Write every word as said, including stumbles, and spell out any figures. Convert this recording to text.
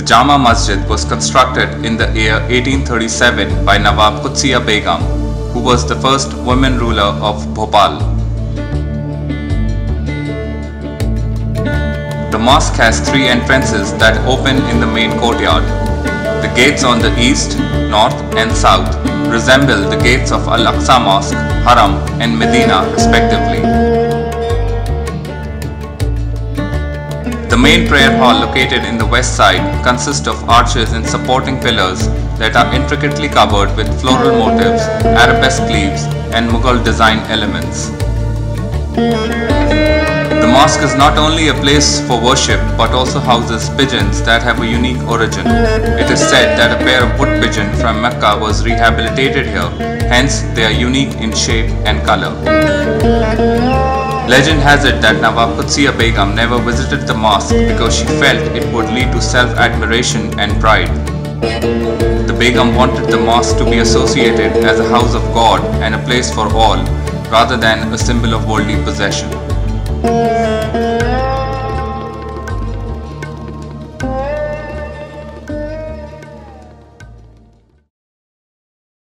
Jama Masjid was constructed in the year eighteen thirty-seven by Nawab Qudsiya Begum, who was the first woman ruler of Bhopal. The mosque has three entrances that open in the main courtyard. The gates on the east, north and south resemble the gates of Al-Aqsa Mosque, Haram and Medina respectively. The main prayer hall located in the west side consists of arches and supporting pillars that are intricately covered with floral motifs, arabesque leaves and Mughal design elements. The mosque is not only a place for worship but also houses pigeons that have a unique origin. It is said that a pair of wood pigeon from Mecca was rehabilitated here, hence they are unique in shape and color. Legend has it that Nawab Qudsiya Begum never visited the mosque because she felt it would lead to self-admiration and pride. The Begum wanted the mosque to be associated as a house of God and a place for all, rather than a symbol of worldly possession.